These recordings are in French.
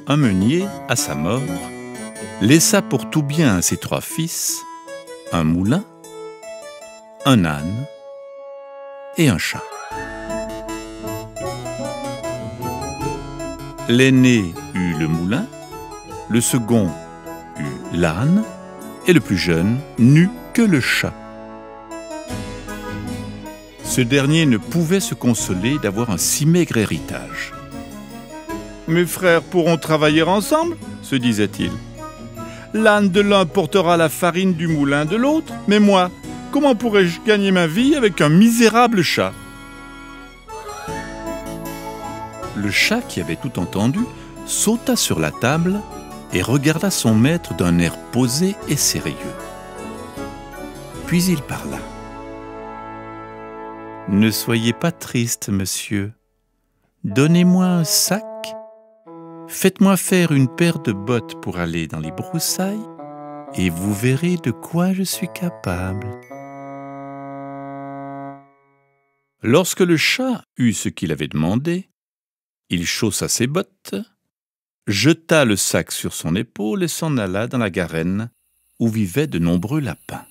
un meunier, à sa mort, laissa pour tout bien à ses 3 fils un moulin, un âne et un chat. L'aîné eut le moulin, le second eut l'âne, et le plus jeune n'eut que le chat. Ce dernier ne pouvait se consoler d'avoir un si maigre héritage. « Mes frères pourront travailler ensemble, se disait-il. L'âne de l'un portera la farine du moulin de l'autre, mais moi, comment pourrais-je gagner ma vie avec un misérable chat ?» Le chat, qui avait tout entendu, sauta sur la table et regarda son maître d'un air posé et sérieux. Puis il parla. « Ne soyez pas triste, monsieur. Donnez-moi un sac, faites-moi faire une paire de bottes pour aller dans les broussailles, et vous verrez de quoi je suis capable. » Lorsque le chat eut ce qu'il avait demandé, il chaussa ses bottes, jeta le sac sur son épaule et s'en alla dans la garenne où vivaient de nombreux lapins.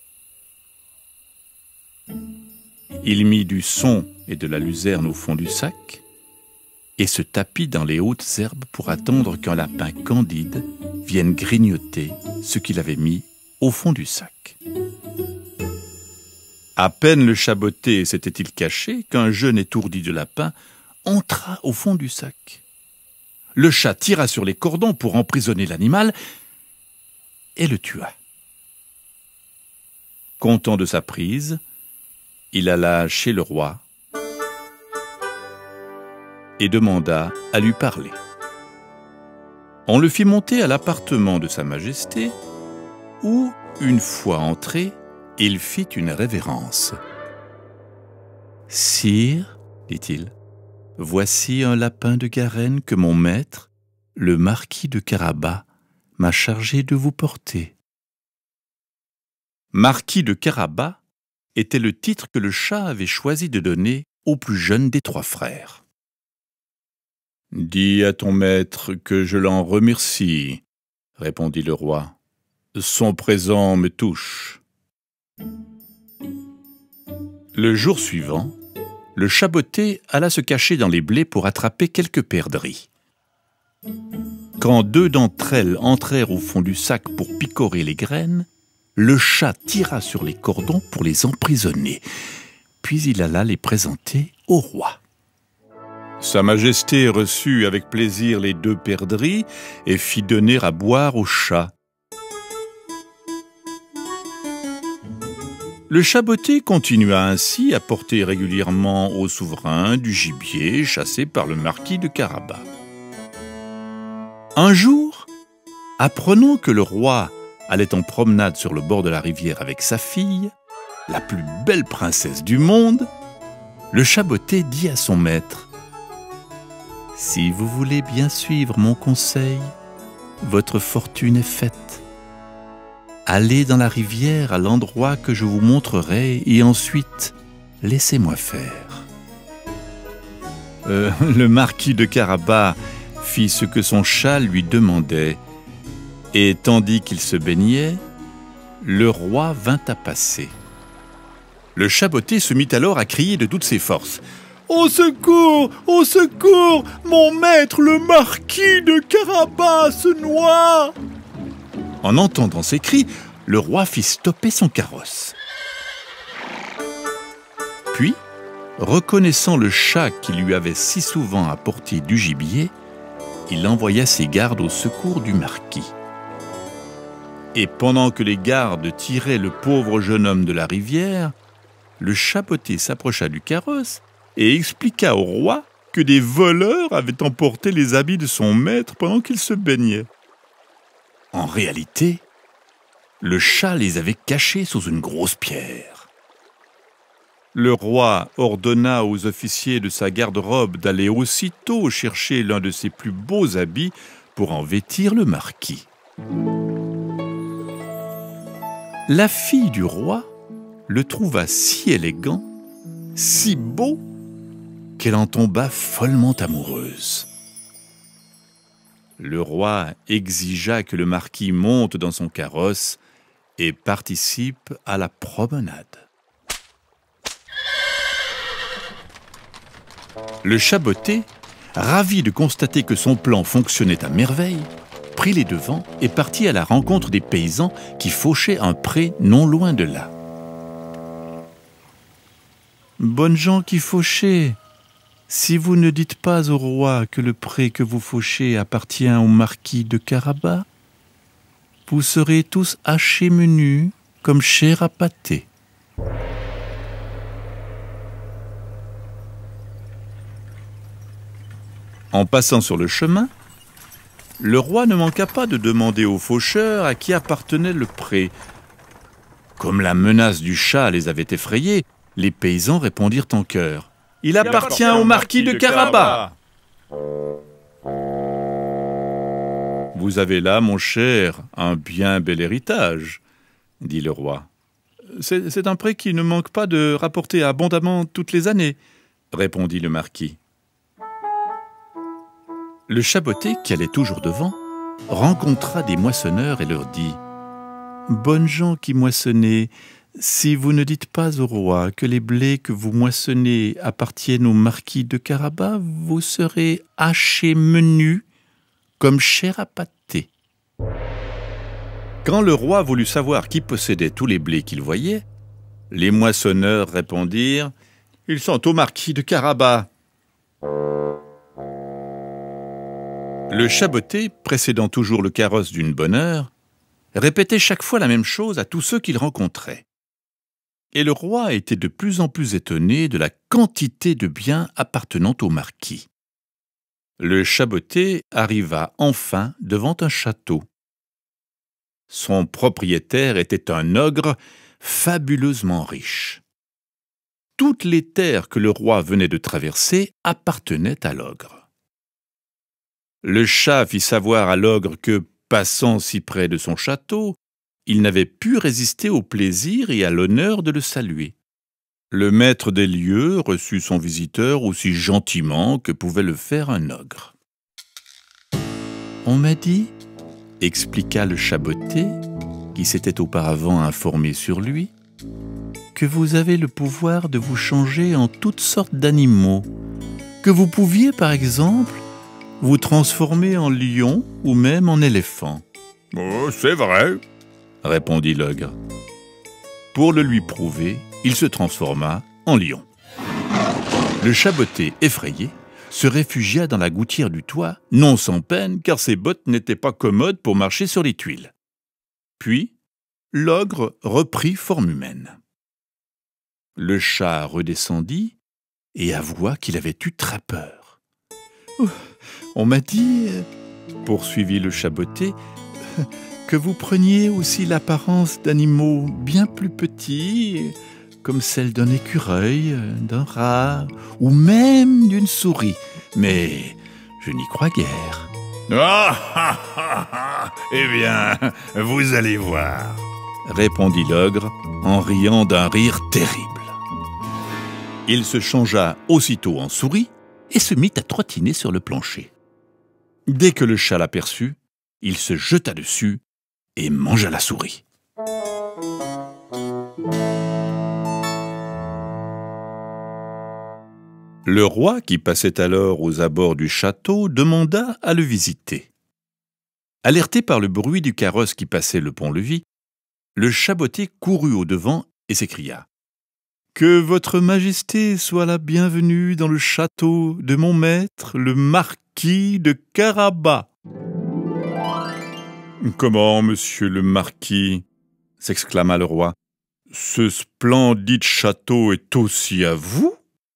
Il mit du son et de la luzerne au fond du sac et se tapit dans les hautes herbes pour attendre qu'un lapin candide vienne grignoter ce qu'il avait mis au fond du sac. À peine le chat botté s'était-il caché qu'un jeune étourdi de lapin entra au fond du sac. Le chat tira sur les cordons pour emprisonner l'animal et le tua. Content de sa prise, il alla chez le roi et demanda à lui parler. On le fit monter à l'appartement de Sa Majesté où, une fois entré, il fit une révérence. « Sire, dit-il, voici un lapin de Garenne que mon maître, le marquis de Carabas, m'a chargé de vous porter. » Marquis de Carabas était le titre que le chat avait choisi de donner au plus jeune des 3 frères. « Dis à ton maître que je l'en remercie, » répondit le roi. « Son présent me touche. » Le jour suivant, le chat botté alla se cacher dans les blés pour attraper quelques perdrix. Quand 2 d'entre elles entrèrent au fond du sac pour picorer les graines, le chat tira sur les cordons pour les emprisonner, puis il alla les présenter au roi. Sa Majesté reçut avec plaisir les 2 perdrix et fit donner à boire au chat. Le chat botté continua ainsi à porter régulièrement au souverain du gibier chassé par le marquis de Carabas. Un jour, apprenant que le roi allait en promenade sur le bord de la rivière avec sa fille, la plus belle princesse du monde, le chat botté dit à son maître : « Si vous voulez bien suivre mon conseil, votre fortune est faite. Allez dans la rivière à l'endroit que je vous montrerai et ensuite, laissez-moi faire. » Le marquis de Carabas fit ce que son chat lui demandait, et tandis qu'il se baignait, le roi vint à passer. Le chat botté se mit alors à crier de toutes ses forces. « Au secours! Au secours! Mon maître, le marquis de Carabas, se noie !» En entendant ces cris, le roi fit stopper son carrosse. Puis, reconnaissant le chat qui lui avait si souvent apporté du gibier, il envoya ses gardes au secours du marquis. Et pendant que les gardes tiraient le pauvre jeune homme de la rivière, le chat botté s'approcha du carrosse et expliqua au roi que des voleurs avaient emporté les habits de son maître pendant qu'il se baignait. En réalité, le chat les avait cachés sous une grosse pierre. Le roi ordonna aux officiers de sa garde-robe d'aller aussitôt chercher l'un de ses plus beaux habits pour en vêtir le marquis. La fille du roi le trouva si élégant, si beau, qu'elle en tomba follement amoureuse. Le roi exigea que le marquis monte dans son carrosse et participe à la promenade. Le chat botté, ravi de constater que son plan fonctionnait à merveille, prit les devants et partit à la rencontre des paysans qui fauchaient un pré non loin de là. « Bonnes gens qui fauchez, si vous ne dites pas au roi que le pré que vous fauchez appartient au marquis de Carabas, vous serez tous hachés menus comme chair à pâté. » En passant sur le chemin, le roi ne manqua pas de demander aux faucheurs à qui appartenait le pré. Comme la menace du chat les avait effrayés, les paysans répondirent en chœur. « Il appartient au marquis de Carabas !»« Vous avez là, mon cher, un bien bel héritage, » dit le roi. « C'est un pré qui ne manque pas de rapporter abondamment toutes les années, » répondit le marquis. Le chat botté, qui allait toujours devant, rencontra des moissonneurs et leur dit « Bonnes gens qui moissonnez, si vous ne dites pas au roi que les blés que vous moissonnez appartiennent au marquis de Carabas, vous serez hachés menus comme chair à pâté. » Quand le roi voulut savoir qui possédait tous les blés qu'il voyait, les moissonneurs répondirent « Ils sont au marquis de Carabas. » Le chat botté, précédant toujours le carrosse d'une bonne heure, répétait chaque fois la même chose à tous ceux qu'il rencontrait. Et le roi était de plus en plus étonné de la quantité de biens appartenant au marquis. Le chat botté arriva enfin devant un château. Son propriétaire était un ogre fabuleusement riche. Toutes les terres que le roi venait de traverser appartenaient à l'ogre. Le chat fit savoir à l'ogre que, passant si près de son château, il n'avait pu résister au plaisir et à l'honneur de le saluer. Le maître des lieux reçut son visiteur aussi gentiment que pouvait le faire un ogre. « On m'a dit, » expliqua le chat botté, qui s'était auparavant informé sur lui, « que vous avez le pouvoir de vous changer en toutes sortes d'animaux, que vous pouviez, par exemple, vous transformer en lion ou même en éléphant. »« Oh, c'est vrai, » répondit l'ogre. Pour le lui prouver, il se transforma en lion. Le chat botté, effrayé, se réfugia dans la gouttière du toit, non sans peine, car ses bottes n'étaient pas commodes pour marcher sur les tuiles. Puis, l'ogre reprit forme humaine. Le chat redescendit et avoua qu'il avait eu très peur. « On m'a dit, » poursuivit le chat botté, « que vous preniez aussi l'apparence d'animaux bien plus petits, comme celle d'un écureuil, d'un rat, ou même d'une souris. Mais je n'y crois guère. »« Eh bien, vous allez voir, » répondit l'ogre en riant d'un rire terrible. Il se changea aussitôt en souris et se mit à trottiner sur le plancher. Dès que le chat l'aperçut, il se jeta dessus et mangea la souris. Le roi, qui passait alors aux abords du château, demanda à le visiter. Alerté par le bruit du carrosse qui passait le pont-levis, le chat botté courut au-devant et s'écria « Que votre majesté soit la bienvenue dans le château de mon maître, le marquis de Carabas. »« Comment, monsieur le marquis ?» s'exclama le roi. « Ce splendide château est aussi à vous ?»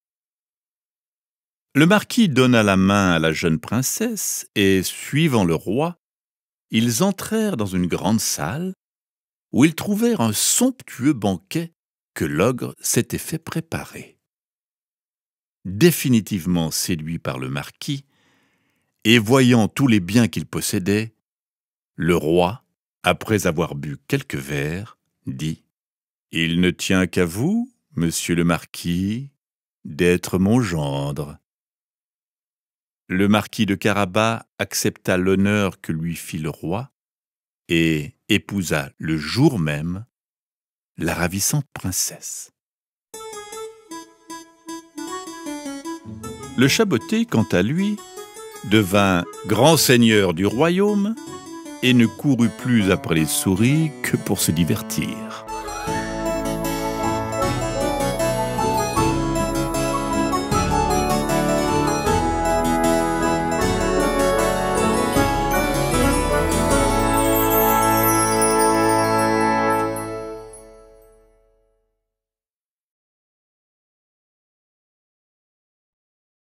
Le marquis donna la main à la jeune princesse et, suivant le roi, ils entrèrent dans une grande salle où ils trouvèrent un somptueux banquet que l'ogre s'était fait préparer. Définitivement séduit par le marquis, et voyant tous les biens qu'il possédait, le roi, après avoir bu quelques verres, dit « Il ne tient qu'à vous, monsieur le marquis, d'être mon gendre. » le marquis de Carabas accepta l'honneur que lui fit le roi et épousa le jour même la ravissante princesse. Le Chaboté, quant à lui, devint grand seigneur du royaume et ne courut plus après les souris que pour se divertir.